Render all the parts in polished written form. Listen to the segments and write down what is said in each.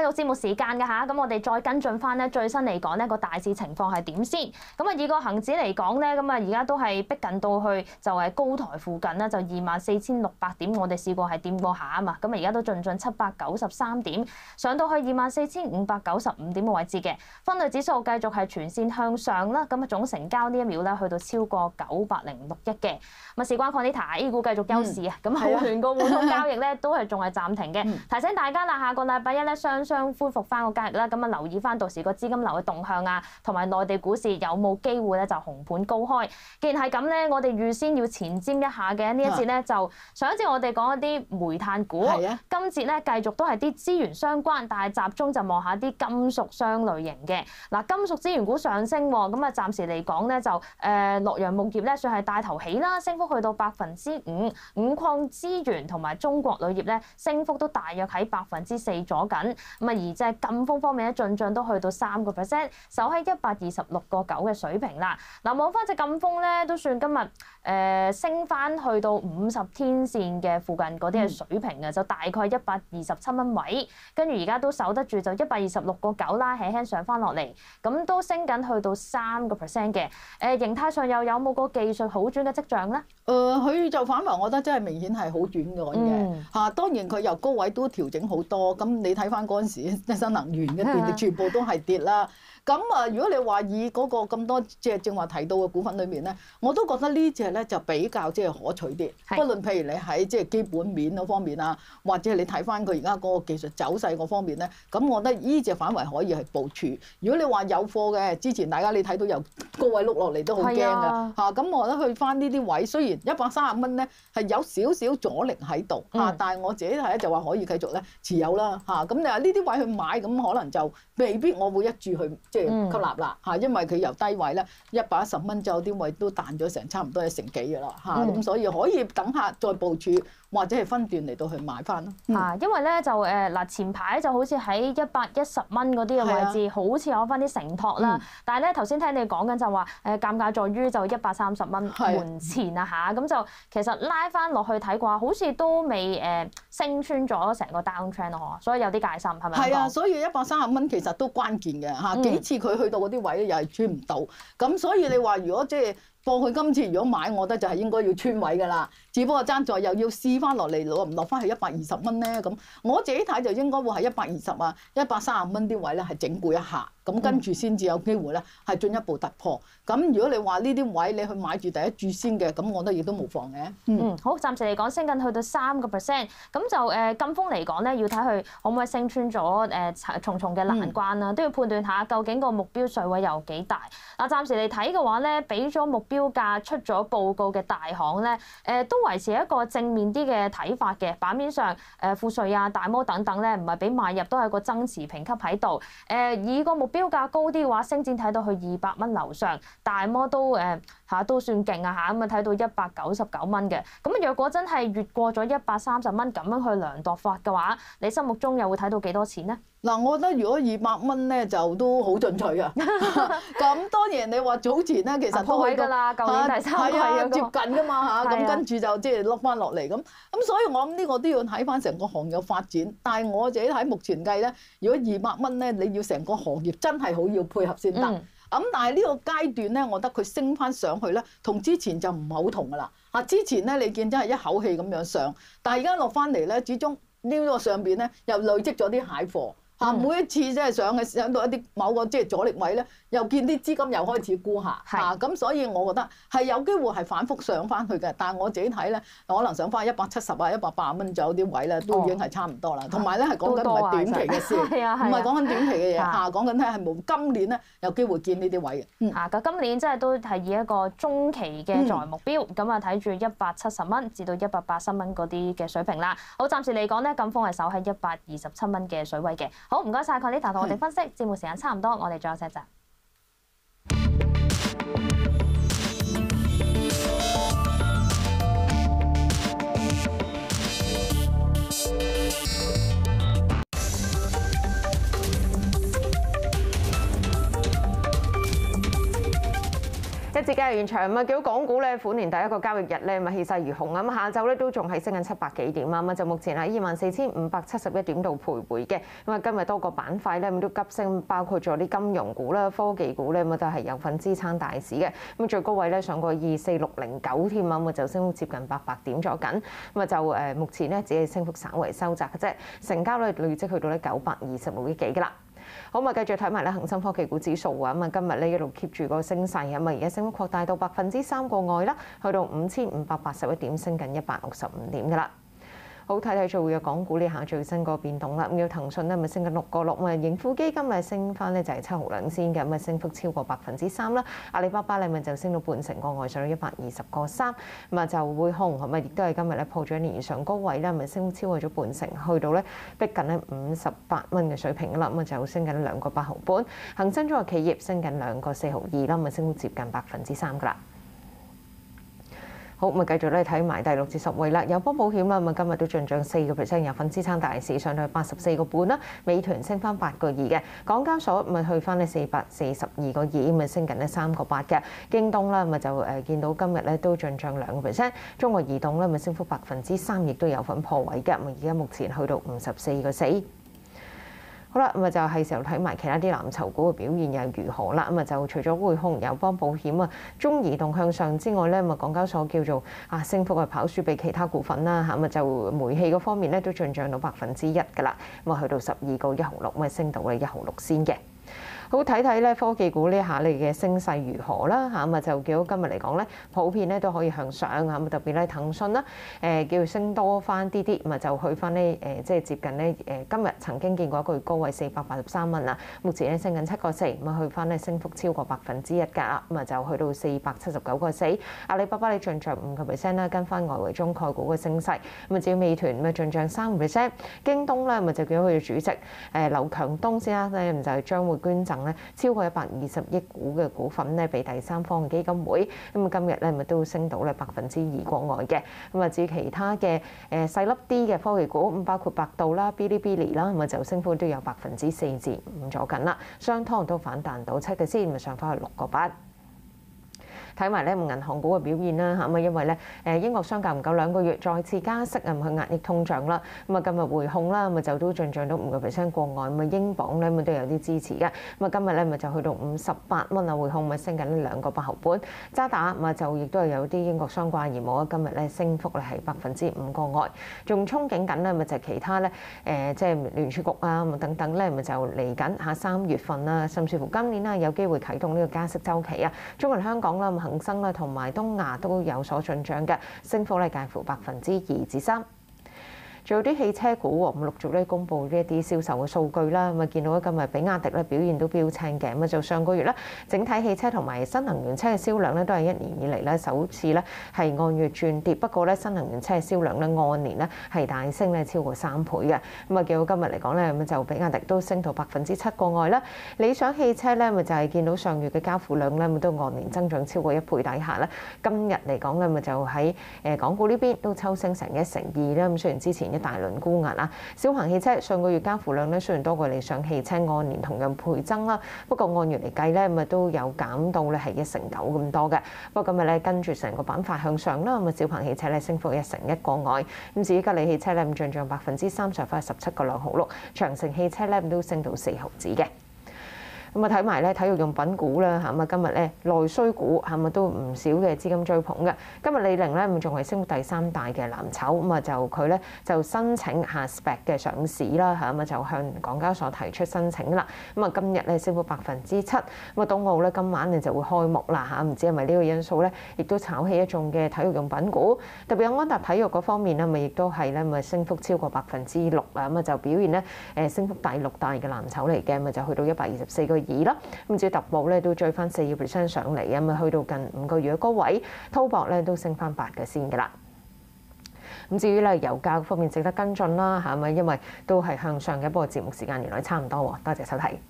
續節目時間㗎嚇，咁我哋再跟進翻咧最新嚟講呢個大市情況係點先？咁啊以個恒指嚟講咧，咁啊而家都係逼近到去就係高台附近啦，就24,600點，我哋試過係掂過下啊嘛，咁啊而家都進793點，上到去24,595點嘅位置嘅。分類指數繼續係全線向上啦，咁啊總成交呢一秒咧去到超過906億嘅。咁啊事關 Quanita A 股繼續休市啊，咁澳聯個互通交易咧都係仲係暫停嘅。提醒大家啦，下個禮拜一咧雙恢復翻個交易啦，咁啊留意翻到時個資金流嘅動向啊，同埋內地股市有冇機會咧就紅盤高開。既然係咁咧，我哋預先要前瞻一下嘅呢一節咧，就上一節我哋講一啲煤炭股，今節咧繼續都係啲資源相關，但係集中就望下啲金屬相類型嘅。嗱，金屬資源股上升喎，咁啊暫時嚟講咧就洛陽鉬業咧算係帶頭起啦，升幅去到5%，五礦資源同埋中國鋁業咧升幅都大約喺4%左緊。咁啊而即係贛鋒方面咧進帳都去到3%，守喺126.9嘅水平啦。嗱，望翻隻贛鋒咧都算今日升翻去到50天線嘅附近嗰啲嘅水平嘅，就大概127蚊位，跟住而家都守得住就126.9啦，輕輕上翻落嚟，咁都升緊去到3%嘅。形態上又有冇個技術好轉嘅跡象咧？ 佢就反為，我覺得真係明顯係好轉嘅嚇。當然佢由高位都調整好多，咁你睇翻嗰陣時新能源嘅電力全部都係跌啦。咁啊，如果你話以嗰個咁多即係正話提到嘅股份裏面咧，我都覺得呢隻咧就比較即係可取啲。不論譬如你喺即係基本面嗰方面啊，或者你睇翻佢而家嗰個技術走勢嗰方面咧，咁我覺得呢隻反為可以係部署。如果你話有貨嘅，之前大家你睇到由高位碌落嚟都好驚㗎嚇。咁我覺得去翻呢啲位，雖然130蚊咧係有少少阻力喺度嚇，但係我自己睇咧就話可以繼續咧持有啦嚇。咁你話呢啲位去買，咁可能就未必我會一注去即係吸納啦嚇，因為佢由低位咧110蚊，就有啲位都彈咗成差唔多1成幾㗎啦嚇，咁所以可以等下再部署或者係分段嚟到去買翻咯。 因為咧就嗱前排就好似喺110蚊嗰啲嘅位置，好似有翻啲承托啦。但係咧頭先聽你講緊就話尷尬在於就130蚊門前啊嚇，咁就其實拉翻落去睇嘅話，好似都未升穿咗成個 down trend 咯，所以有啲戒心係咪？ 係啊，所以130蚊其實都關鍵嘅嚇，幾次佢去到嗰啲位咧又係穿唔到，咁所以你話如果即係放佢今次如果買，我覺得就係應該要穿位㗎啦。只不過爭在又要試翻落嚟，落唔落翻去120蚊咧？咁我自己睇就應該會係120啊、130蚊啲位咧係整固一下，咁跟住先至有機會咧係進一步突破。咁如果你話呢啲位你去買住第一注先嘅，咁我覺得亦都無妨嘅。 好，暫時嚟講升緊去到3%，咁就贛鋒嚟講咧，要睇佢可唔可以升穿咗重重嘅難關啦，都要判斷下究竟個目標水位有幾大。嗱，暫時嚟睇嘅話咧，俾咗目標價出咗報告嘅大行咧，都維持一個正面啲嘅睇法嘅。版面上富瑞啊、大摩等等咧，唔係俾買入，都係個增持評級喺度。以個目標價高啲嘅話，升展睇到去200蚊樓上，大摩都都算勁啊嚇，咁啊睇到199蚊嘅。咁若果真係越過咗130蚊咁樣去量度法嘅話，你心目中又會睇到幾多錢咧？ 嗱，我覺得如果200蚊咧就都好進取啊！咁當然你話早前咧其實都去到㗎啦，舊年第3季接近㗎嘛嚇，咁跟住就即係落翻落嚟咁。所以我諗呢個都要睇翻成個行業發展。但係我自己睇目前計咧，如果200蚊咧，你要成個行業真係好要配合先得。咁但係呢個階段咧，我覺得佢升翻上去咧，同之前就唔係好同㗎啦。之前咧你見真係一口氣咁樣上，但係而家落翻嚟咧，始終呢個上邊咧又累積咗啲蟹貨。每一次即係上到一啲某個即係阻力位咧，又見啲資金又開始沽下，咁所以我覺得係有機會係反覆上翻去嘅。但係我自己睇咧，可能上翻170啊、180蚊左右啲位咧，都已經係差唔多啦。同埋咧係講緊唔係短期嘅事，唔係講緊短期嘅嘢嚇，講緊咧係冇今年咧有機會見呢啲位嘅。 咁今年真係都係以一個中期嘅作為目標，咁啊睇住170蚊至到180蚊嗰啲嘅水平啦。好，暫時嚟講咧，贛鋒係守喺127蚊嘅水位嘅。好，唔該晒 Quanita 同我哋分析，節目時間差唔多，我哋再有隻。 一節交易現場啊，見到港股咧，虎年第一個交易日咧，咪氣勢如虹啊！咁下晝咧都仲係升緊700幾點啊！咁就目前喺24,571點度徘徊嘅。咁啊，今日多個板塊咧咁都急升，包括咗啲金融股啦、科技股咧咁都係有份支撐大市嘅。咁最高位咧上過24609添啊，咁就升幅接近800點咗緊。咁啊就目前咧只係升幅稍為收窄嘅啫，成交咧累積去到咧926億幾㗎啦。好，咁啊，繼續睇埋咧恒生科技股指數啊，咁啊，今日咧一路 keep 住個升勢啊，咁啊，而家升幅擴大到3%個外啦，去到5581點，升緊165點㗎啦。好，睇睇做嘅港股呢下最新個變動啦，咁有騰訊咧咪升緊6個6，咁啊盈富基金咪升翻咧就係7毫兩仙嘅，咁啊升幅超過3%啦。阿里巴巴咧咪就升到半成個外，上到120個3，咁啊就匯控咁啊亦都係今日咧破咗1年以上高位啦，咪升幅超過咗半成，去到咧逼近咧58蚊嘅水平啦，咁啊就升緊2個8毫半。恒生中國企業升緊2個4毫2啦，咁啊升幅接近3%㗎啦。好，咁啊繼續咧睇埋第6至10位啦。友邦保險啦，咁啊今日都進漲4%，有份支撐大市，上到去84個半啦。美團升翻8個2嘅，港交所咪去翻咧442個2，咁啊升緊咧3個8嘅。京東啦，咪就見到今日咧都進漲2%。中國移動咧咪升幅3%，亦都有份破位嘅。咁而家目前去到54個4。好啦，咁啊就係時候睇埋其他啲藍籌股嘅表現又如何啦。咁啊就除咗匯控、友邦保險啊、中移動向上之外咧，咁啊港交所叫做升幅係跑輸俾其他股份啦嚇。咁啊就煤氣嗰方面咧都進漲到1%㗎啦。咁啊去到12個1毫6，咁啊升到咧1毫6先嘅。好，睇睇咧科技股呢下你嘅升勢如何啦嚇，咁啊就叫今日嚟講咧，普遍咧都可以向上嚇，咁特別咧騰訊啦，叫升多翻啲啲，咁啊就去翻呢即係接近咧今日曾經見過一個月高位483蚊啦，目前咧升緊7個4，咁啊去翻咧升幅超過1%㗎啦，咁啊就去到479個4。阿里巴巴你進漲5%啦，跟翻外圍中概股嘅升勢，咁啊至於美團咪進漲3%，京東咧咪就叫佢嘅主席劉強東先啦，咧就係將會捐贈超過120億股嘅股份咧，俾第三方嘅基金會。咁啊，今日咧咪都升到咧2%國外嘅。咁啊，至於其他嘅細粒啲嘅科技股，咁包括百度啦、Bilibili啦，咁啊就升幅都有4%至5咗緊啦。商湯都反彈到7嘅先，咪上翻去6個8。睇埋咧銀行股嘅表現啦嚇，咁啊因為咧英國相隔唔夠2個月再次加息啊，去壓抑通脹啦。咁啊今日匯控啦，咁啊就都進漲到5%國外，咁啊英鎊咧咪都有啲支持嘅。咁啊今日咧咪就去到58蚊啊，匯控咪升緊2個8毫半。渣打咁啊就亦都係有啲英國相關業務啊，今日咧升幅咧係5%國外。仲憧憬緊咧咪就係其他咧即係聯儲局啊咁等等咧咪就嚟緊下3月份啦，甚至乎今年啦有機會啟動呢個加息週期啊。中銀香港啦、恒生啦同埋東亞都有所進漲嘅，升幅咧介乎2%至3%。仲有啲汽車股喎，咁陸續咧公布呢一啲銷售嘅數據啦，咁啊見到今日比亞迪咧表現都標青嘅，咁啊就上個月咧整體汽車同埋新能源車嘅銷量咧都係1年以嚟咧首次咧係按月轉跌，不過咧新能源車嘅銷量咧按年咧係大升咧超過3倍嘅，咁啊見到今日嚟講咧咁就比亞迪都升到7%國外啦，理想汽車咧咪就係見到上月嘅交付量咧咪都按年增長超過1倍底下咧，今日嚟講咧咪就喺港股呢邊都抽升成1成2啦，咁雖然之前大輪沽壓啦，小鵬汽車上個月交付量咧雖然多過理想汽車按年同樣倍增啦，不過按月嚟計咧咁啊都有減到咧係1成9咁多嘅。不過今日咧跟住成個板塊向上啦，咁啊小鵬汽車咧升幅1成1國外，咁至於吉利汽車咧咁進漲3%，上翻17個2毫6，長城汽車咧咁都升到4毫子嘅。咁啊睇埋咧體育用品股啦嚇，咁啊今日咧內需股係咪都唔少嘅資金追捧嘅？今日李寧咧咁仲係升到第3大嘅藍籌，咁啊就佢咧就申請下 SPAC 嘅上市啦嚇，咁啊就向港交所提出申請啦。咁啊今日咧升幅7%，咁啊東奧咧今晚咧就會開幕啦嚇，唔知係咪呢個因素咧，亦都炒起一眾嘅體育用品股，特別有安踏體育嗰方面咧，咪亦都係咧咪升幅超過6%啊，咁啊就表現咧升幅第6大嘅藍籌嚟嘅，咪就去到124個2啦，咁至於特步咧都追翻4%上嚟啊，咁啊去到近5個月嘅高位，滔博咧都升翻8嘅先㗎啦。咁至於咧油價方面值得跟進啦嚇，咪因為都係向上嘅，不過節目時間原來差唔多喎，多謝收睇。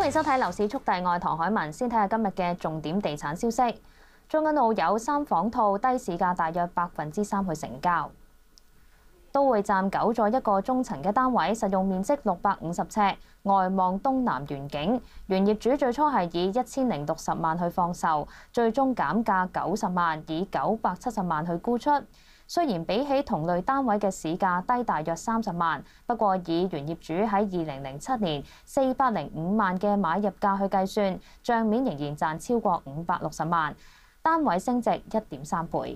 歡迎收睇樓市速遞，我係唐海文。先睇下今日嘅重點地產消息。將軍澳有3房套低市價大約3%去成交。都會站9座一個中層嘅單位，實用面積650尺，外望東南園景。原業主最初係以1060萬去放售，最終減價90萬，以970萬去沽出。雖然比起同類單位嘅市價低大約30萬，不過以原業主喺2007年405萬嘅買入價去計算，帳面仍然賺超過560萬，單位升值1.3倍。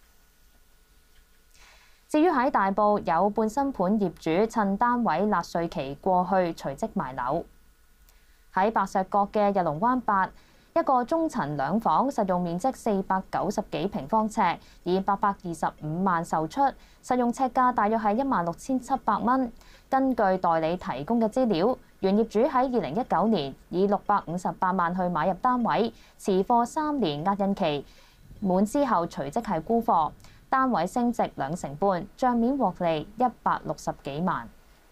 至於喺大埔有半新盤業主趁單位納稅期過去隨即賣樓。喺白石角嘅日龍灣8一個中層2房，實用面積490幾平方尺，以825萬售出，實用尺價大約係16,700蚊。根據代理提供嘅資料，原業主喺2019年以658萬去買入單位，持貨3年押印期滿之後隨即係沽貨。單位升值2成半，帳面獲利160幾萬。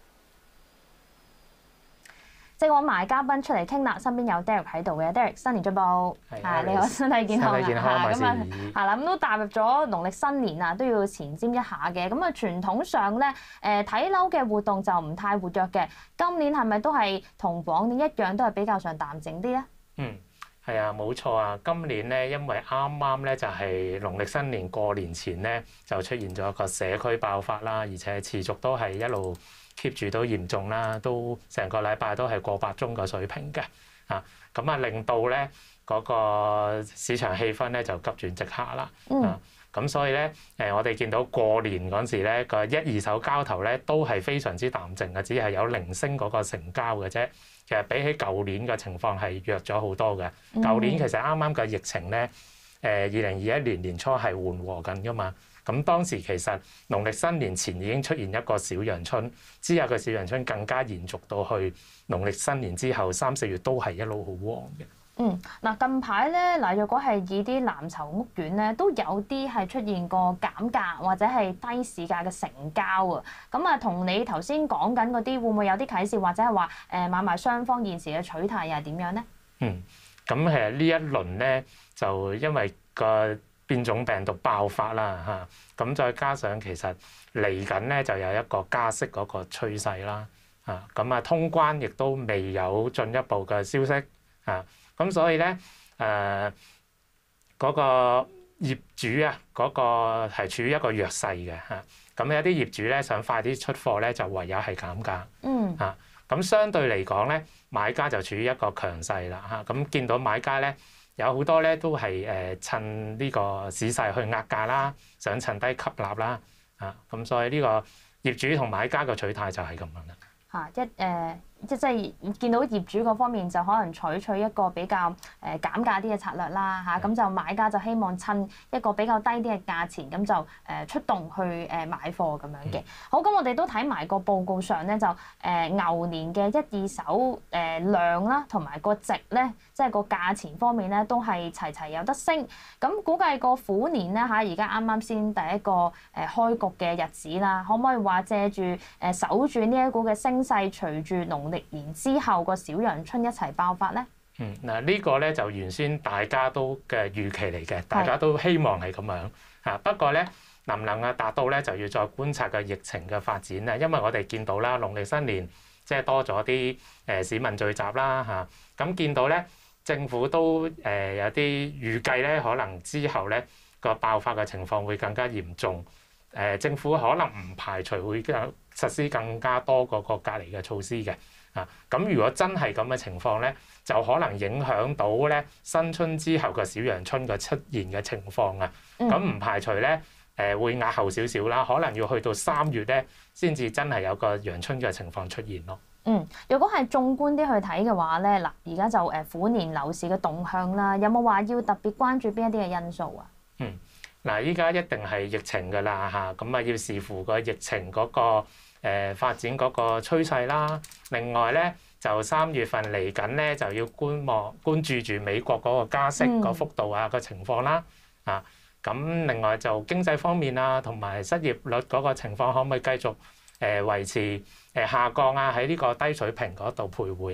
即係揾埋嘉賓出嚟傾啦，身邊有 Derek 喺度嘅 Derek， 新年進步，你好，身體健康啊！咁啊，係啦，咁都踏入咗農曆新年啊，都要前瞻一下嘅。咁啊，傳統上咧，睇樓嘅活動就唔太活躍嘅。今年係咪都係同往年一樣，都係比較上淡靜啲咧？ 係啊，冇錯啊！今年咧，因為啱啱咧就係農曆新年過年前咧，就出現咗一個社區爆發啦，而且持續都係一路 keep 住都嚴重啦，都成個禮拜都係過百宗嘅水平嘅咁啊令到咧嗰個市場氣氛咧就急轉直下啦咁所以咧我哋見到過年嗰陣時咧個1、2手交投咧都係非常之淡靜嘅，只係有零星嗰個成交嘅啫。其實比起舊年嘅情況係弱咗好多嘅。舊年其實啱啱嘅疫情咧2021年年初係緩和緊㗎嘛。咁當時其實農曆新年前已經出現一個小陽春，之後個小陽春更加延續到去農曆新年之後3、4月都係一路好旺嘅。 嗱近排咧嗱，若果係以啲藍籌屋苑咧，都有啲係出現過減價或者係低市價嘅成交啊。咁啊，同你頭先講緊嗰啲，會唔會有啲啟示，或者係話買賣雙方現時嘅取態又係點樣咧？ 咁其實呢一輪咧，就因為個變種病毒爆發啦咁再加上其實嚟緊咧就有一個加息嗰個趨勢啦咁通關亦都未有進一步嘅消息咁所以咧嗰個業主嗰個係處於一個弱勢嘅咁有啲業主咧想快啲出貨咧，就唯有係減價咁相對嚟講咧，買家就處於一個強勢啦咁見到買家咧有好多咧都係趁呢個市勢去壓價啦，想趁低吸納啦咁所以呢個業主同買家嘅取態就係咁樣啦即係見到業主嗰方面就可能採取一個比較減價啲嘅策略啦咁就買家就希望趁一個比較低啲嘅價錢咁就出動去買貨咁樣嘅。好，咁我哋都睇埋個報告上咧就牛年嘅1、2手量啦，同埋個值咧，即係個價錢方面咧都係齊有得升。咁估計個虎年咧而家啱啱先第一個開局嘅日子啦，可唔可以話借住守住呢一股嘅升勢，隨住農曆年之後個小陽春一齊爆發咧？ 呢個咧就原先大家都嘅預期嚟嘅，大家都希望係咁樣不過咧能唔能達到咧，就要再觀察個疫情嘅發展咧。因為我哋見到啦，農曆新年即係多咗啲市民聚集啦咁見到咧政府都有啲預計咧，可能之後咧個爆發嘅情況會更加嚴重。政府可能唔排除會實施更加多個隔離嘅措施嘅咁如果真係咁嘅情況咧，就可能影響到咧新春之後個小陽春嘅出現嘅情況咁唔排除咧會壓後少少啦，可能要去到3月咧先至真係有個陽春嘅情況出現咯。 如果係縱觀啲去睇嘅話咧，嗱而家就虎年樓市嘅動向啦，有冇話要特別關注邊一啲嘅因素啊？ 依家一定係疫情㗎啦咁要視乎個疫情嗰個發展嗰個趨勢啦。另外咧就3月份嚟緊咧就要關注住美國嗰個加息個幅度個情況啦咁另外就經濟方面同埋失業率嗰個情況可唔可以繼續維持下降喺呢個低水平嗰度徘徊啦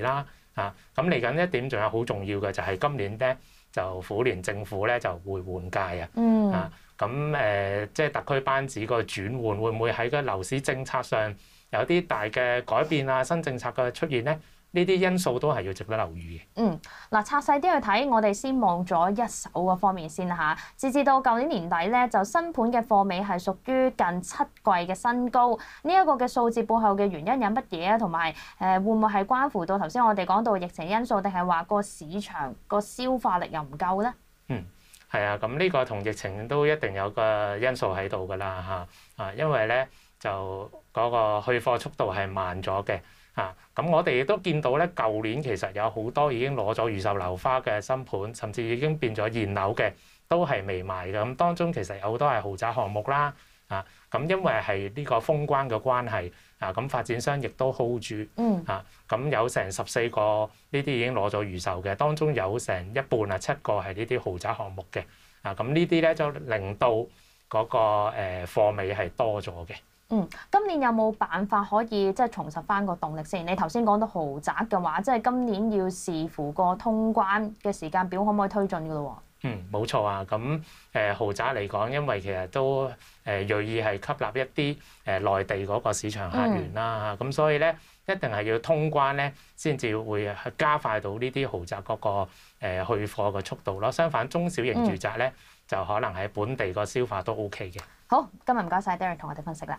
咁嚟緊一點仲有好重要嘅就係今年咧就虎年政府咧就會換屆啊。即係特區班子個轉換會唔會喺個樓市政策上有啲大嘅改變啊？新政策嘅出現咧？呢啲因素都係要值得留意嘅。 嗱，拆細啲去睇，我哋先望咗一手嗰方面先嚇。截至到舊年年底咧，就新盤嘅貨尾係屬於近7季嘅新高。呢一個嘅數字背後嘅原因有乜嘢啊？同埋會唔會係關乎到頭先我哋講到疫情因素，定係話個市場個消化力又唔夠咧？ 係啊，咁呢個同疫情都一定有個因素喺度㗎啦嚇。因為咧就嗰個去貨速度係慢咗嘅。咁我哋亦都見到咧，舊年其實有好多已經攞咗預售樓花嘅新盤，甚至已經變咗現樓嘅，都係未賣嘅。咁當中其實有好多係豪宅項目啦。咁因為係呢個封關嘅關係，咁發展商亦都 hold 住。咁有成14個呢啲已經攞咗預售嘅，當中有成一半7個係呢啲豪宅項目嘅。咁呢啲咧就令到嗰個貨尾係多咗嘅。 今年有冇辦法可以即係重拾翻個動力先？你頭先講到豪宅嘅話，即係今年要視乎個通關嘅時間表，可唔可以推進㗎咯？ 冇錯啊。咁豪宅嚟講，因為其實都銳意係吸納一啲內地嗰個市場客源啦。咁所以咧，一定係要通關咧，先至會加快到呢啲豪宅嗰個去貨嘅速度咯。相反，中小型住宅咧，就可能喺本地個消化都 OK 嘅。 好，今日唔該晒 Derek 同我哋分析啦。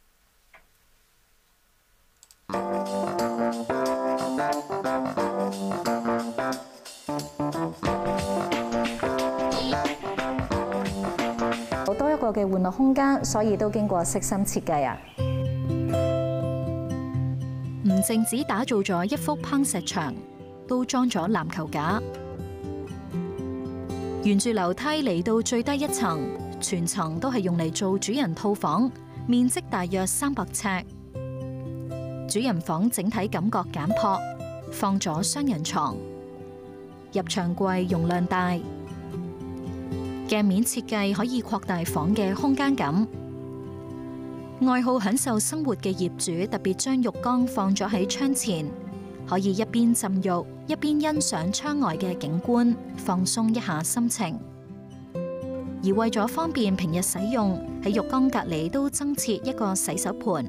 好多一個嘅玩樂空間，所以都經過悉心設計啊！ 唔淨止打造咗一幅攀石牆，都裝咗籃球架。沿住樓梯嚟到最低一層，全層都係用嚟做主人套房，面積大約300尺。主人房整體感覺簡樸，放咗雙人床，入牆櫃容量大，鏡面設計可以擴大房嘅空間感。愛好享受生活嘅業主特別將浴缸放咗喺窗前，可以一邊浸浴一邊欣賞窗外嘅景觀，放鬆一下心情。而為咗方便平日使用，喺浴缸隔籬都增設一個洗手盆。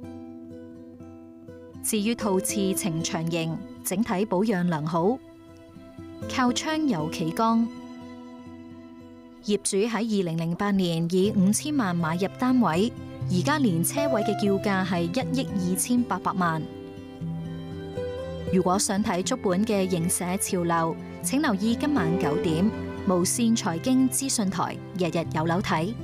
至於套廁呈長形，整體保養良好，靠窗有企缸。業主喺2008年以5000萬買入單位，而家連車位嘅叫價係1億2800萬。如果想睇足本嘅影社潮流，請留意今晚9點無線財經資訊台，日日有樓睇。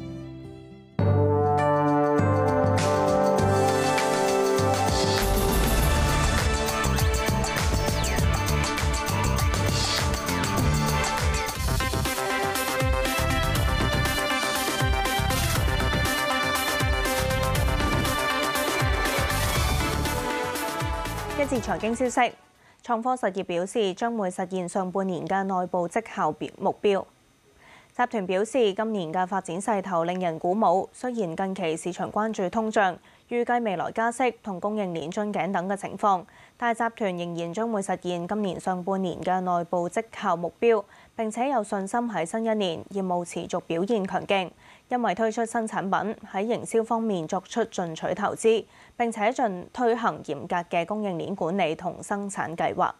一節財經消息，創科實業表示將會實現上半年嘅內部績效目標。集團表示今年嘅發展勢頭令人鼓舞，雖然近期市場關注通脹，預計未來加息同供應鏈樽頸等嘅情況，但係集團仍然將會實現今年上半年嘅內部績效目標，並且有信心喺新一年業務持續表現強勁，因為推出新產品，喺營銷方面作出進取投資，並且推行嚴格嘅供應鏈管理同生產計劃。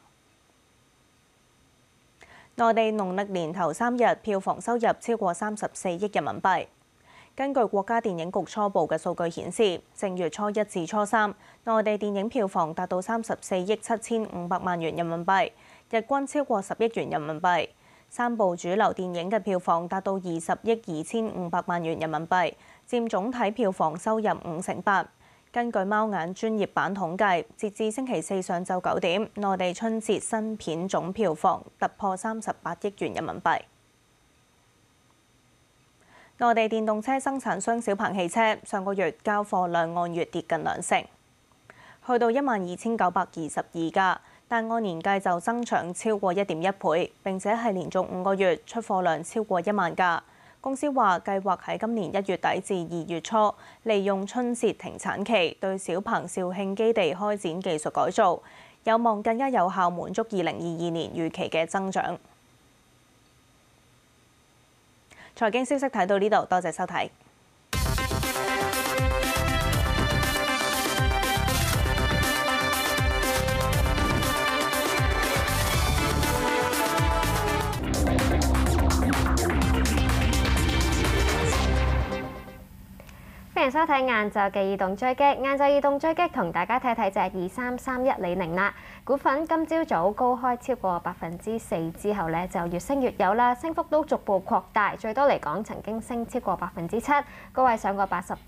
內地農曆年頭3日票房收入超過34億人民幣。根據國家電影局初步嘅數據顯示，正月初1至初3，內地電影票房達到34億7500萬元人民幣，日均超過10億元人民幣。3部主流電影嘅票房達到20億2500萬元人民幣，佔總體票房收入58%。根據貓眼專業版統計，截至星期4上晝9點，內地春節新片總票房突破38億元人民幣。內地電動車生產商小鵬汽車上個月交貨量按月跌近2成，去到12922架，但按年計就增長超過1.1倍，並且係連續5個月出貨量超過1萬架。公司話計劃喺今年1月底至2月初，利用春節停產期對小鵬肇慶基地開展技術改造， 有望更加有效滿足2022年預期嘅增長。財經消息睇到呢度，多謝收睇。 歡迎收睇晏晝嘅移動追擊。晏晝移動追擊同大家睇睇隻2331李寧啦。股份今朝早高開超過4%之後咧，就越升越有啦，升幅都逐步擴大，最多嚟講曾經升超過7%，高位上過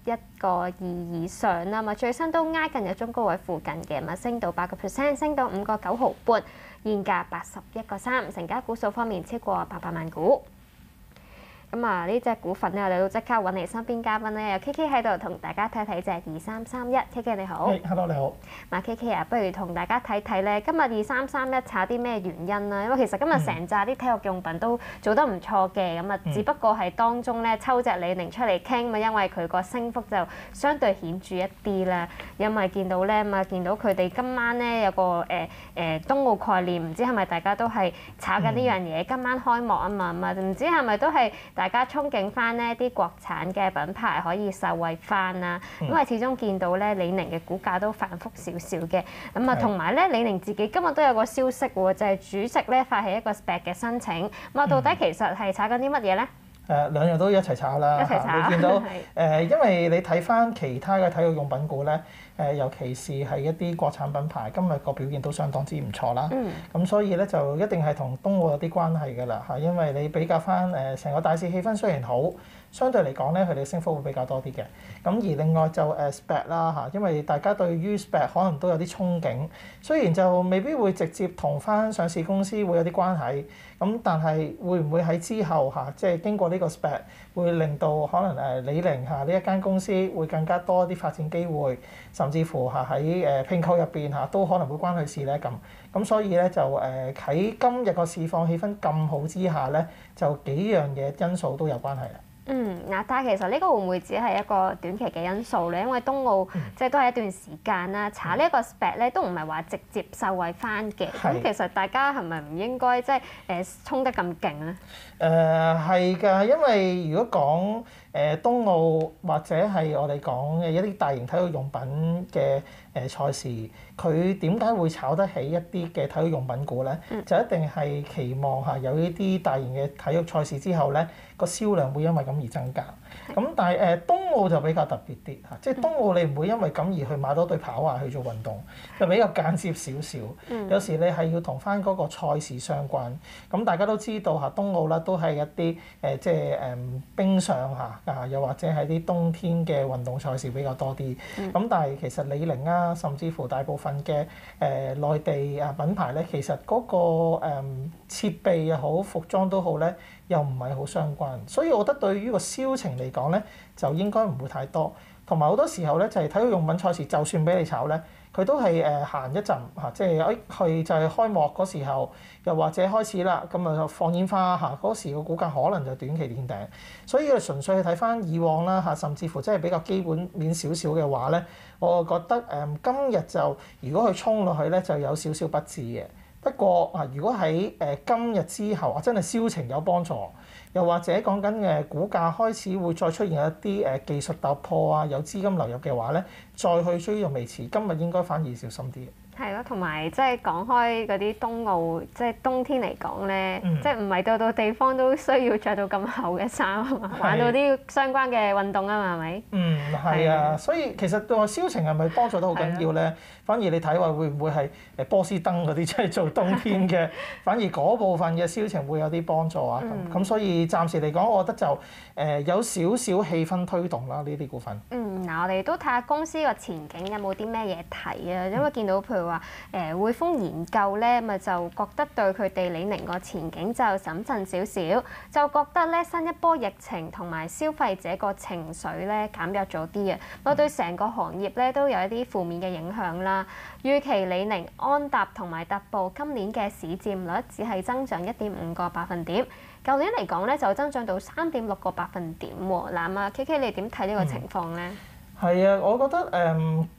81.2以上啦。咁最新都挨近日中高位附近嘅，咁升到8%，升到5個9毫半，現價81.3，成交股數方面超過800萬股。咁啊，呢隻股份咧，我哋都即刻揾嚟身邊嘉賓咧，有 KK 喺度同大家睇睇隻2331，KK 你好。 Hello 你好。 KK 啊，不如同大家睇睇咧，今日2331炒啲咩原因啦？因為其實今日成紮啲體育用品都做得唔錯嘅，咁啊，只不過係當中咧抽隻李寧出嚟傾嘛，因為佢個升幅就相對顯著一啲啦。因為見到咧見到佢哋今晚咧有個冬奧概念，唔知係咪大家都係炒緊呢樣嘢？今晚開幕啊嘛，唔知係咪都係大家憧憬翻呢啲國產嘅品牌可以受惠翻啦，因為始終見到咧李寧嘅股價都反覆少少嘅，咁啊同埋咧李寧自己今日都有個消息喎，就係主席咧發起一個 SPAC 嘅申請，咁啊到底其實係炒緊啲乜嘢咧？ 兩樣都一齊炒啦，你見到因為你睇翻其他嘅體育用品股咧，尤其是係一啲國產品牌，今日個表現都相當之唔錯啦。咁所以咧就一定係同冬奧有啲關係㗎啦嚇，因為你比較翻成個大市氣氛雖然好，相對嚟講咧佢哋升幅會比較多啲嘅。咁而另外就SPAC 啦嚇，因為大家對於 SPAC 可能都有啲憧憬，雖然就未必會直接同翻上市公司會有啲關係，咁但係會唔會喺之後嚇，即係經過呢個 SPAC 會令到可能李寧嚇呢一間公司會更加多啲發展機會，甚至乎嚇喺併購入邊嚇都可能會關佢事咧咁。咁所以咧就喺今日個市況氣氛咁好之下咧，就幾樣嘢因素都有關係啦。 但係其實呢個會唔會只係一個短期嘅因素咧？因為冬奧即係都係一段時間啦，查呢一個 SPAC 咧都唔係話直接受惠翻嘅。咁其實大家係咪唔應該即係衝得咁勁咧？ 係㗎，因為如果講冬奧或者係我哋講嘅一啲大型體育用品嘅賽事，佢點解會炒得起一啲嘅體育用品股咧？就一定係期望下有呢啲大型嘅體育賽事之後咧，個銷量會因為咁而增加。咁但係冬奧就比較特別啲嚇，即係冬奧你唔會因為咁而去買多對跑鞋去做運動，就比較間接少少。有時你係要同翻嗰個賽事相關。咁大家都知道嚇，冬奧啦都係一啲即係冰上嚇又或者係啲冬天嘅運動賽事比較多啲。咁但係其實李寧啊，甚至乎大部分嘅內地品牌咧，其實嗰個設備又好，服裝都好咧，又唔係好相關。所以我覺得對於個銷情嚟講咧，就應該唔會太多。同埋好多時候咧，就係體育用品賽事，就算俾你炒咧，佢都係行一陣嚇，即係去就係開幕嗰時候，又或者開始啦，咁啊放煙花嚇，嗰時個股價可能就短期見頂。所以純粹去睇翻以往啦嚇，甚至乎即係比較基本面少少嘅話咧，我覺得今日就如果佢衝落去咧，就有少少不智嘅。不過如果喺今日之後真係銷情有幫助，又或者講緊嘅股價開始會再出現一啲技術突破啊，有資金流入嘅話咧，再去追又未遲。今日應該反而小心啲。 係咯，同埋即係講開嗰啲冬奧，即係冬天嚟講咧，即係唔係到到地方都需要着到咁厚嘅衫啊嘛，玩到啲相關嘅運動啊嘛，係咪？ 係啊，所以其實對我銷情係咪幫助得好緊要咧？反而你睇話會唔會係波司登嗰啲即係做冬天嘅，反而嗰部分嘅銷情會有啲幫助啊。咁所以暫時嚟講，我覺得就有少少氣氛推動啦，呢啲股份。 嗱，我哋都睇下公司個前景有冇啲咩嘢睇啊？因為見到譬如話匯豐研究咧，咪就覺得對佢哋李寧個前景就審慎少少，就覺得咧新一波疫情同埋消費者個情緒咧減弱咗啲啊，不過對成個行業咧都有一啲負面嘅影響啦。預期李寧、安踏同埋特步今年嘅市佔率只係增長1.5個百分點，舊年嚟講咧就增長到3.6個百分點喎。嗱KK 你點睇呢個情況咧？ 係啊，我覺得今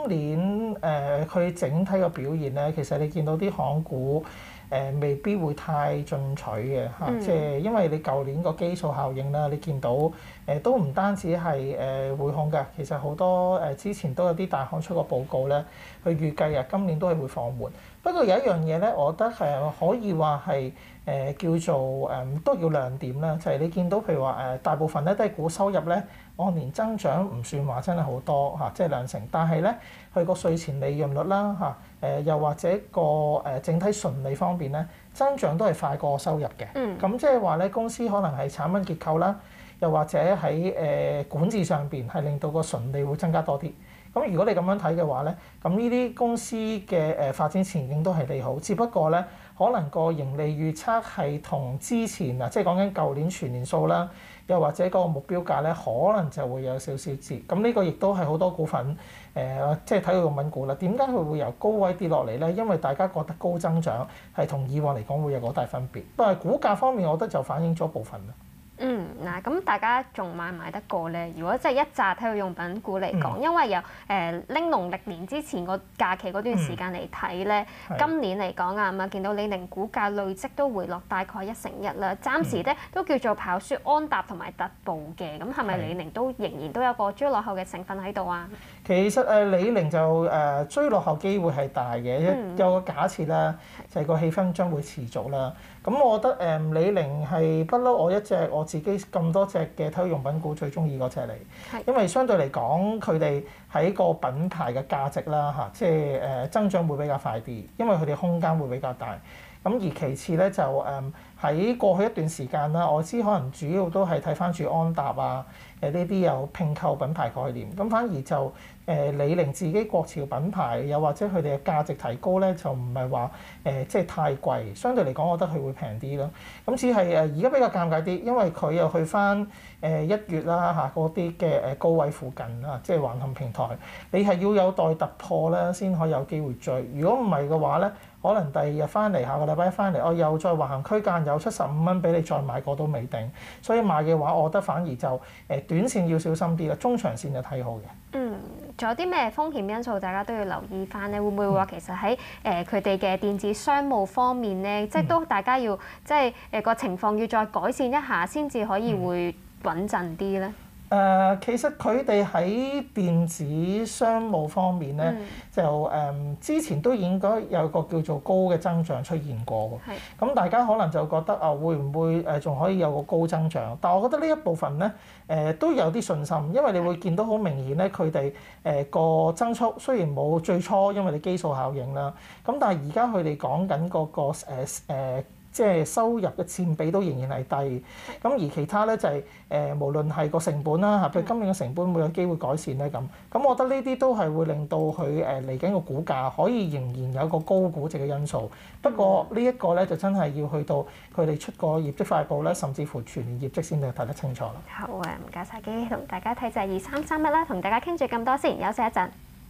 今年佢整體嘅表現咧，其實你見到啲航股未必會太進取嘅嚇，即係因為你舊年個基數效應啦，你見到都唔單止係匯控㗎，其實好多之前都有啲大行出過報告咧，佢預計今年都係會放緩。不過有一樣嘢咧，我覺得可以話係叫做都叫亮點啦，就係你見到譬如話大部分咧都係股收入咧按年增長唔算話真係好多嚇，即係2成，但係咧佢個稅前利潤率啦嚇，又或者個整體純利方面咧增長都係快過收入嘅。咁即係話咧公司可能係產品結構啦，又或者喺管治上邊係令到個純利會增加多啲。咁如果你咁樣睇嘅話咧，咁呢啲公司嘅發展前景都係利好，只不過咧可能個盈利預測係同之前即係講緊舊年全年數啦，又或者嗰個目標價咧可能就會有少少折。咁呢個亦都係好多股份即係體育用品股啦。點解佢會由高位跌落嚟咧？因為大家覺得高增長係同以往嚟講會有好大分別。不過股價方面，我覺得就反映咗部分啦。 嗱，咁大家仲買唔買得過咧？如果即係一紮體育用品股嚟講，因為由拎農曆年之前個假期嗰段時間嚟睇咧，今年嚟講啊，咁啊見到李寧股價累積都回落大概1成1啦，暫時咧都叫做跑輸安踏同埋特步嘅，咁係咪李寧都仍然都有個追落後嘅成分喺度啊？ 其實李寧就追落後機會係大嘅，有個假設啦，就係個氣氛將會持續啦。咁我覺得李寧係不嬲我自己咁多隻嘅體育用品股最中意嗰隻嚟，因為相對嚟講佢哋喺個品牌嘅價值啦嚇，即係增長會比較快啲，因為佢哋空間會比較大。咁而其次咧就喺過去一段時間啦，我知可能主要都係睇翻住安踏啊呢啲有併購品牌概念，咁反而就李寧自己國潮品牌又或者佢哋嘅價值提高咧，就唔係話即係太貴，相對嚟講，我覺得佢會平啲咯。咁只係而家比較尷尬啲，因為佢又去翻1月啦嚇嗰啲嘅高位附近啊，即係橫行平台，你係要有待突破咧先可以有機會追。如果唔係嘅話咧，可能第二日翻嚟，下個禮拜一翻嚟，我又再橫行區間有75蚊俾你再買過都未定。所以買嘅話，我覺得反而就短線要小心啲啦，中長線就睇好嘅。 仲有啲咩風險因素大家都要留意翻咧？會唔會話其實喺佢哋嘅電子商務方面咧，即係都大家要即係個情況要再改善一下，先至可以會穩陣啲咧？ 其實佢哋喺電子商務方面咧，就之前都應該有個叫做高嘅增長出現過喎。咁大家可能就覺得會唔會仲可以有個高增長？但我覺得呢一部分咧都有啲信心，因為你會見到好明顯咧，佢哋個增速雖然冇最初因為你基數效應啦，咁但係而家佢哋講緊嗰個即係收入嘅佔比都仍然係低，咁而其他咧就係無論係個成本啦嚇，譬如今年嘅成本會有機會改善咧咁，我覺得呢啲都係會令到佢嚟緊個股價可以仍然有個高估值嘅因素。不過呢一個咧就真係要去到佢哋出個業績快報咧，甚至乎全年業績先至睇得清楚啦。 好啊，唔該晒，Kiki同大家睇就係2331啦，同大家傾住咁多先，休息一陣。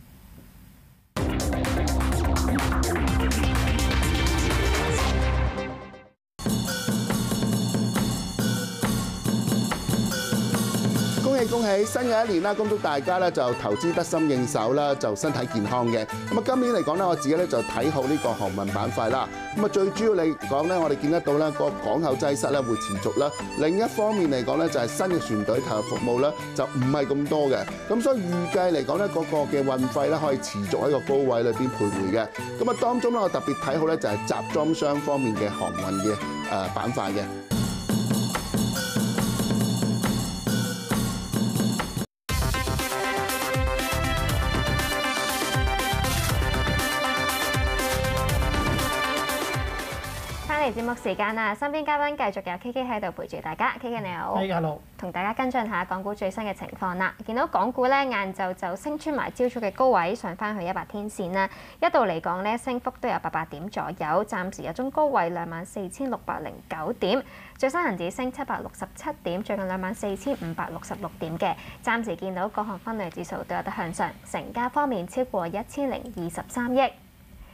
恭喜新嘅一年啦！恭祝大家咧就投資得心應手啦，就身體健康嘅。咁啊，今年嚟講咧，我自己咧就睇好呢個航運板塊啦。咁啊，最主要嚟講咧，我哋見得到咧個港口擠塞咧會持續啦。另一方面嚟講咧，就係新嘅船隊投入服務咧就唔係咁多嘅。咁所以預計嚟講咧，嗰個嘅運費咧可以持續喺個高位裏邊徘徊嘅。咁啊，當中咧我特別睇好咧就係集裝箱方面嘅航運嘅板塊嘅。 節目時間啦，身邊嘉賓繼續有 Kiki 喺度陪住大家。Kiki 你好，同大家跟進下港股最新嘅情況啦。見到港股咧晏晝就升穿埋朝早嘅高位，上翻去100天線啦。一度嚟講咧，升幅都有800點左右，暫時有中高位24,609點，最新恒指升767點，最近24,566點嘅。暫時見到各項分類指數都有得向上，成交方面超過1023億。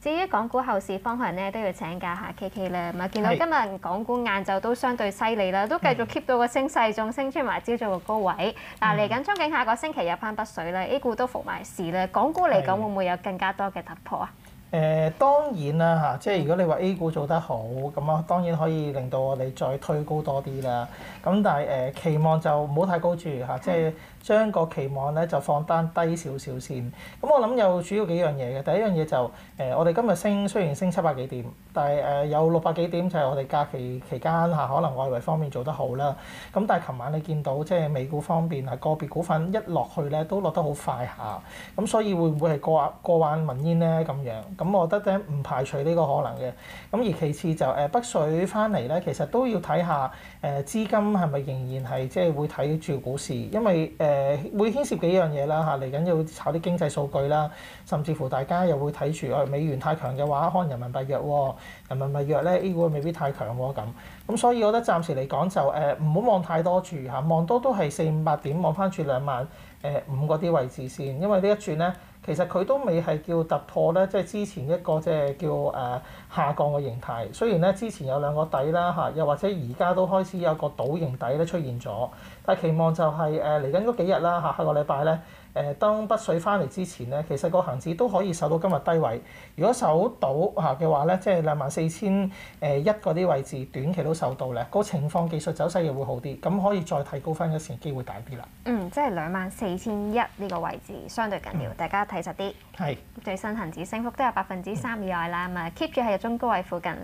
至於港股後市方向咧，都要請教下 KK 啦。咁啊，見到今日港股晏晝都相對犀利啦，都繼續 keep 到個升勢，仲升穿埋朝早個高位。嗱，嚟緊憧憬下個星期入翻北水啦，A 股都復埋市啦。港股嚟講會唔會有更加多嘅突破啊？ 當然啦嚇，即係如果你話 A 股做得好，咁啊當然可以令到我哋再推高多啲啦。咁但係期望就唔好太高住嚇，即係將個期望咧就放低少少先。咁我諗有主要幾樣嘢嘅。第一樣嘢就我哋今日升雖然升700幾點，但係有600幾點就係我哋假期期間嚇，可能外圍方面做得好啦。咁但係琴晚你見到即係美股方面係個別股份一落去咧都落得好快下，咁所以會唔會係過眼雲煙咧咁樣？咁我覺得咧唔排除呢個可能嘅。咁而其次就北水翻嚟咧，其實都要睇下資金係咪仍然係即係會睇住股市，因為會牽涉幾樣嘢啦嚇，嚟緊要炒啲經濟數據啦，甚至乎大家又會睇住美元太強嘅話，可能人民幣弱喎，人民幣弱咧 A 股未必太強喎咁。咁所以我覺得暫時嚟講就唔好望太多住嚇，望多都係400-500點，望翻住25000嗰啲位置先，因為呢一轉咧。其實佢都未係叫突破咧，即係之前一個即係叫下降嘅形態。雖然咧之前有兩個底啦嚇，又或者而家都開始有個倒形底咧出現咗，但係期望就係嚟緊嗰幾日啦嚇，下個禮拜咧當北水翻嚟之前咧，其實個恆指都可以守到今日低位。如果守到嚇嘅話咧，即係24100嗰啲位置，短期都守到咧，個情況技術走勢又會好啲，咁可以再提高翻嘅時機會大啲啦。 即係24001呢個位置相對緊要，大家睇實啲。 係。 最新恆指升幅都有3%以外啦，咁啊 keep 住喺日中高位附近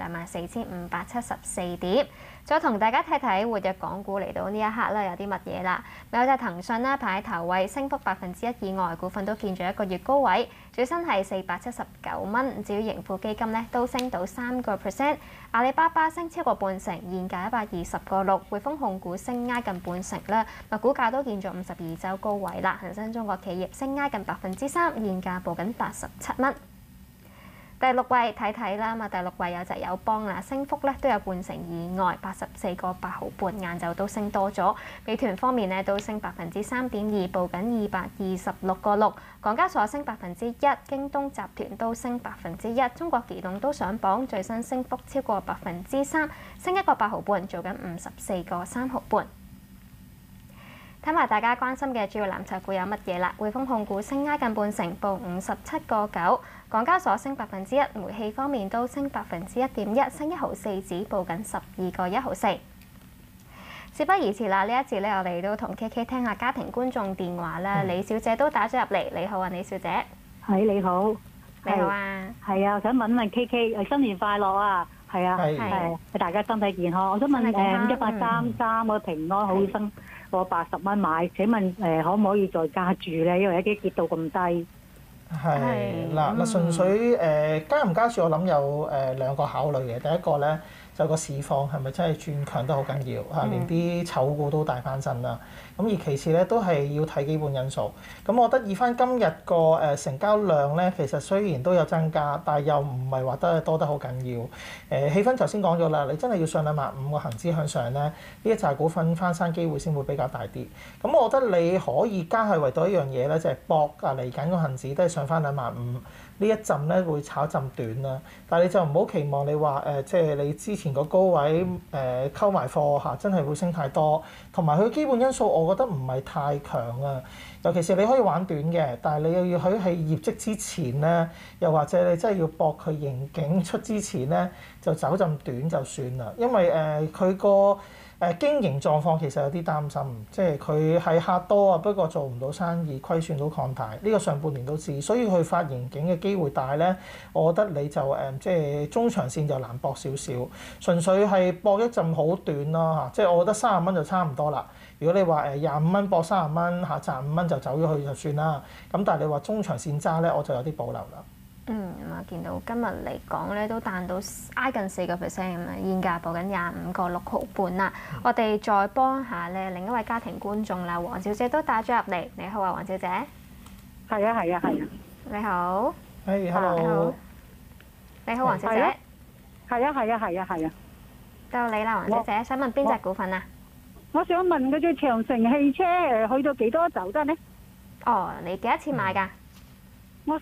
24574點。再同大家睇睇活躍港股嚟到呢一刻咧，有啲乜嘢啦？有隻騰訊啦排喺頭位，升幅1%以外，股份都見咗一個月高位，最新係479蚊。至於盈富基金咧，都升到3%。阿里巴巴升超過半成，現價120個6。匯豐控股升挨近半成啦，股價都見咗52週高位啦。恒生中國企業升挨近3%，現價報緊87蚊。第6位睇睇啦，第6位有隻友邦啦，升幅咧都有半成以外，84個8毫半，晏晝都升多咗。美團方面咧都升3.2%，報緊226個6。港交所升1%，京東集團都升1%，中國移動都上榜，最新升幅超過3%，升1個8毫半，做緊54個3毫半。睇埋大家關心嘅主要藍籌股有乜嘢啦？匯豐控股升挨近半成，報57個9；港交所升1%，煤氣方面都升1.1%，升1毫4子，報緊12個1毫4。事不宜遲啦，呢一節咧我哋都同 KK 聽下家庭觀眾電話啦。李小姐都打咗入嚟，你好啊，李小姐。 係你好。 你好啊。 係啊，想問 KK 新年快樂啊！係啊，係大家身體健康。我想問1833個平安好生。我80蚊買，請問可唔可以再加注咧？因為一啲跌到咁低。 係嗱，純粹加唔加注，我諗有兩個考慮嘅。第一個咧就個市況係咪真係轉強得好緊要嚇，連啲醜股都大翻身啦。咁而其次咧都係要睇基本因素。咁我覺得以翻今日個成交量咧，其實雖然都有增加，但係又唔係話得多得好緊要。氣氛頭先講咗啦，你真係要上25000個恆指向上咧，呢一紮股份翻山機會先會比較大啲。咁我覺得你可以加係為到一樣嘢咧，就係搏嚟緊個恆指都係上翻25000。呢一陣咧會炒一陣短啦，但係你就唔好期望你話即係你之前個高位溝埋貨嚇，真係會升太多。同埋佢基本因素，我覺得唔係太強啊。尤其是你可以玩短嘅，但係你又要喺業績之前咧，又或者你真係要搏佢盈警出之前咧，就走陣短就算啦。因為佢個經營狀況其實有啲擔心，即係佢係客多啊，不過做唔到生意，虧損都擴大。呢個上半年都知，所以佢發盈警嘅機會大咧。我覺得你就即係中長線就難搏少少，純粹係搏一陣好短啦嚇。即係我覺得30蚊就差唔多啦。如果你話25蚊搏30蚊嚇，賺5蚊就走咗去就算啦。咁但係你話中長線揸咧，我就有啲保留啦。 見到今日嚟講咧，都彈到挨近4%咁啊，現價報緊25個6毫半啦。我哋再幫下咧另一位家庭觀眾啦，黃小姐都打咗入嚟。你好啊，黃小姐。 係啊，係啊，係啊。 你好。 係，hello。 你好，黃小姐。 係啊，係啊，係啊，係啊。 到你啦，黃小姐，想問邊隻股份啊？ 我想問嗰隻長城汽車去到幾多走得呢？ 哦，你幾多錢買㗎？ 我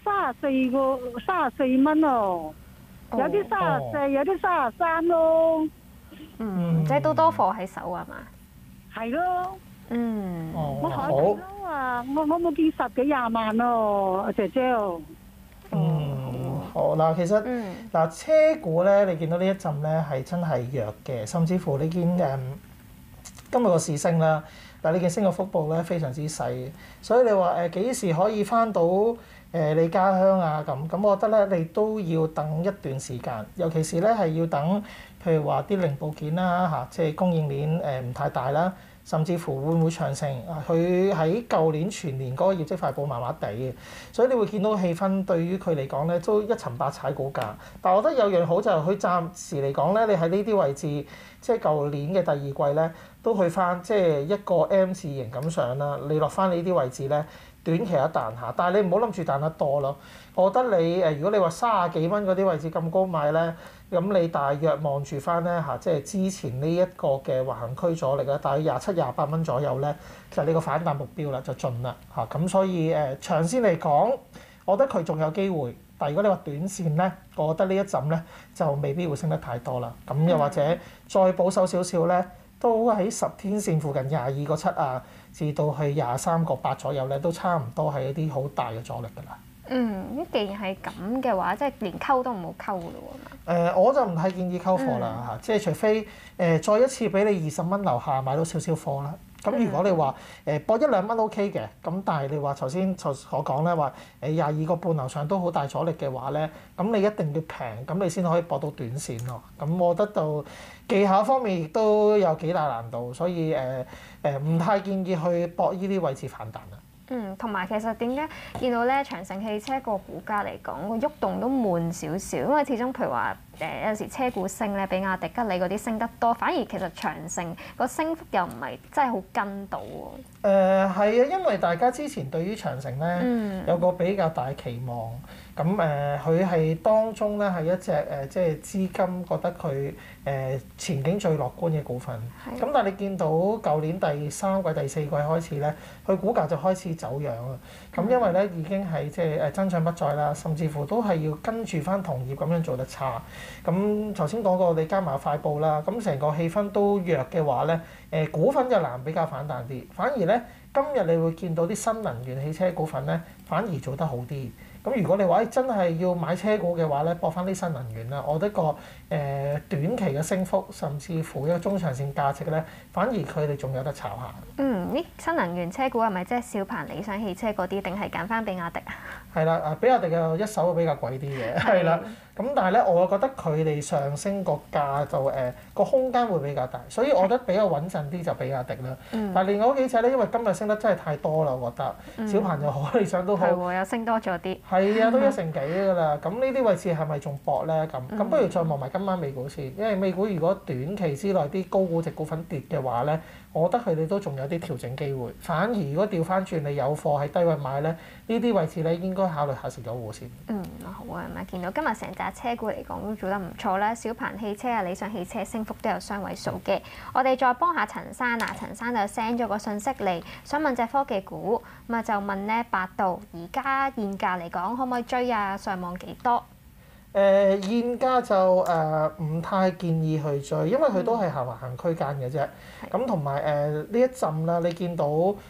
34蚊哦，有啲34，有啲33咯。 即係都多貨喺手啊嘛？ 係咯。我海地撈啊，我冇見10幾20萬咯，姐姐哦。 好嗱，其實嗱車股咧，你見到呢一陣咧係真係弱嘅，甚至乎你見今日個市升啦，但係你見升個幅度咧非常之細，所以你話幾時可以翻到你家鄉啊咁，我覺得咧你都要等一段時間，尤其是咧係要等，譬如話啲零部件啦嚇，即係供應鏈唔太大啦。甚至乎會唔會長城？佢喺舊年全年嗰個業績快報麻麻地嘅，所以你會見到氣氛對於佢嚟講咧都一沉百踩股價。但係我覺得有樣好就係佢暫時嚟講咧，你喺呢啲位置，即係舊年嘅第二季咧，都去翻即係一個 M 字形咁上啦。你落翻呢啲位置咧，短期一彈下，但係你唔好諗住彈得多咯。我覺得你如果你話30幾蚊嗰啲位置咁高買咧，咁你大約望住翻咧嚇，即係之前呢一個嘅橫行區阻力啦，大約27、28蚊左右咧，就係你個反彈目標啦，就盡啦嚇。咁所以長線嚟講，我覺得佢仲有機會。但係如果你話短線咧，我覺得呢一陣咧就未必會升得太多啦。咁又或者再保守少少咧，都喺10天線附近22個7啊，至到去23個8左右咧，都差唔多係一啲好大嘅阻力㗎啦。 咁既然係咁嘅話，即係連溝都唔好溝㗎咯喎。 我就唔太建議溝貨啦嚇，即係除非再一次俾你20蚊樓下買到少少貨啦。咁如果你話博1、2蚊 OK 嘅，咁但係你話頭先我講咧話22個半樓上都好大阻力嘅話咧，咁你一定要平，咁你先可以博到短線咯。咁我覺得到技巧方面亦都有幾大難度，所以唔太建議去博呢啲位置反彈啦。 同埋其實點解見到咧長城汽車個股價嚟講個喐動都悶少少，因為始終譬如話有時車股升咧，比亞迪、吉利嗰啲升得多，反而其實長城個升幅又唔係真係好跟到喎。 係啊，因為大家之前對於長城咧有個比較大期望，咁佢係當中咧係一隻即係資金覺得佢前景最樂觀嘅股份。咁但係你見到舊年第3季、第4季開始咧，佢股價就開始走樣啦。咁因為咧已經係即係增長不再啦，甚至乎都係要跟住翻同業咁樣做得差。咁頭先講過你加埋快報啦，咁成個氣氛都弱嘅話咧，股份就難比較反彈啲。反而咧今日你會見到啲新能源汽車股份咧，反而做得好啲。咁如果你話真係要買車股嘅話咧，博翻啲新能源啦，我覺得個短期嘅升幅，甚至乎一個中長線價值咧，反而佢哋仲有得炒下。 呢新能源車股係咪即係小鵬、理想汽車嗰啲，定係揀翻比亞迪啊？ 係啦，比亞迪嘅一手會比較貴啲嘅，係啦。咁但係咧，我覺得佢哋上升個價就個空間會比較大，所以我覺得比較穩陣啲就比亞迪啦。但係另外嗰幾隻咧，因為今日升得真係太多啦，我覺得小鵬又好，理想都好。 係喎，又升多咗啲。 係啊，都1成幾㗎啦。咁呢啲位置係咪仲搏咧？咁不如再望埋今晚美股先，因為美股如果短期之內啲高估值股份跌嘅話咧，我覺得佢哋都仲有啲調整機會。反而如果調翻轉你有貨喺低位買咧，呢啲位置咧應該考慮下食咗糊先。 好啊，咪見到今日成紮車股嚟講都做得唔錯啦，小鵬汽車啊、理想汽車升幅都有雙位數嘅。我哋再幫下陳生啊，陳生就 send 咗個信息嚟，想問隻科技股，咁啊就問咧百度而家現價嚟講可唔可以追啊？上望幾多？ 現價就唔太建議去追，因為佢都係行區間嘅啫。咁同埋呢一陣啦，你見到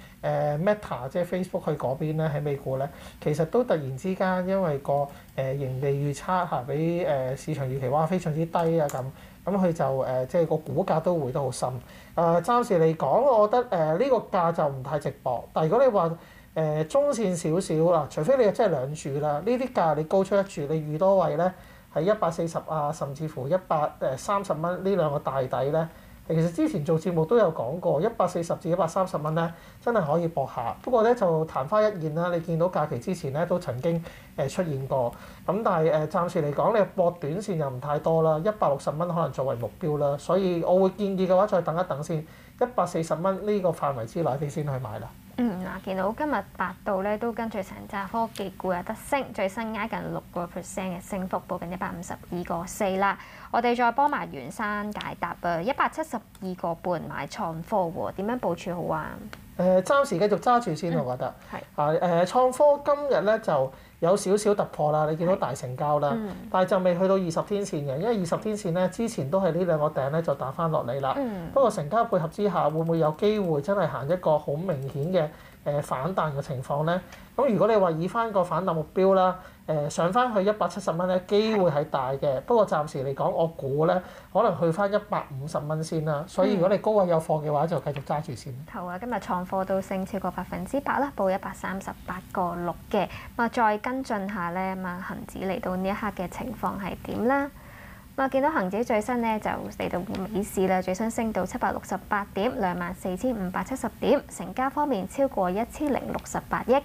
Meta 即係 Facebook 去嗰邊咧喺美股咧，其實都突然之間因為個盈利預測嚇比市場預期哇非常之低啊咁佢就即係個股價都回得好深。暫時嚟講，我覺得呢個價就唔太值博。但係如果你話中線少少啦，除非你真係兩注啦，呢啲價你高出一注，你預多位咧係140啊，甚至乎130蚊呢兩個大底咧。其實之前做節目都有講過，140至130蚊咧，真係可以搏下。不過咧就曇花一現啦，你見到假期之前咧都曾經出現過。咁但係暫時嚟講，你搏短線又唔太多啦，160蚊可能作為目標啦。所以我會建議嘅話，再等一等先，140蚊呢個範圍之內你先去買啦。 見到今日百度咧都跟住成紮科技股有得升，最新挨近6% 嘅升幅，報緊152個4啦。我哋再幫埋袁生解答172個半買創科喎，點樣部署好啊？ 暫時繼續揸住先，我覺得。創科今日咧就有少少突破啦，你見到大成交啦，但係就未去到20天線嘅，因為20天線咧之前都係呢兩個頂咧就打翻落嚟啦。不過成交配合之下，會唔會有機會真係行一個好明顯嘅反彈嘅情況咧？咁如果你話以翻個反彈目標啦，上翻去170蚊咧，機會係大嘅。不過暫時嚟講，我估咧可能去翻150蚊先啦。所以如果你高位有貨嘅話，就繼續揸住先。 好啊，今日創貨都升超過8%啦，報138.6嘅。咁啊，再跟進下咧，咁啊，恆指嚟到呢一刻嘅情況係點啦？咁啊，見到恆指最新咧就嚟到尾市啦，最新升到768點，24,570點，成交方面超過1068億。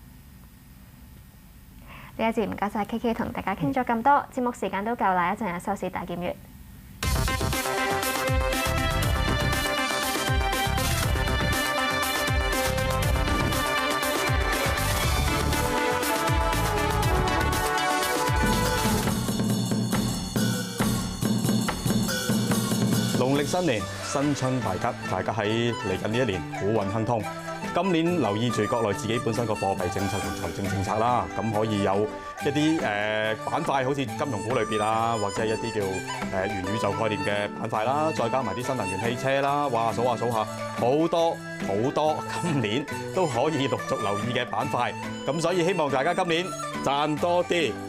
呢一節唔該晒 KK 同大家傾咗咁多，節目時間都夠啦，一陣有收市大檢閱。 農曆新年新春大吉，大家喺嚟緊呢一年好運亨通。今年留意住國內自己本身個貨幣政策同財政政策啦，咁可以有一啲板塊，好似金融股類別啊，或者係一啲叫元宇宙概念嘅板塊啦，再加埋啲新能源汽車啦，哇數下好多今年都可以陸續留意嘅板塊，咁所以希望大家今年賺多啲。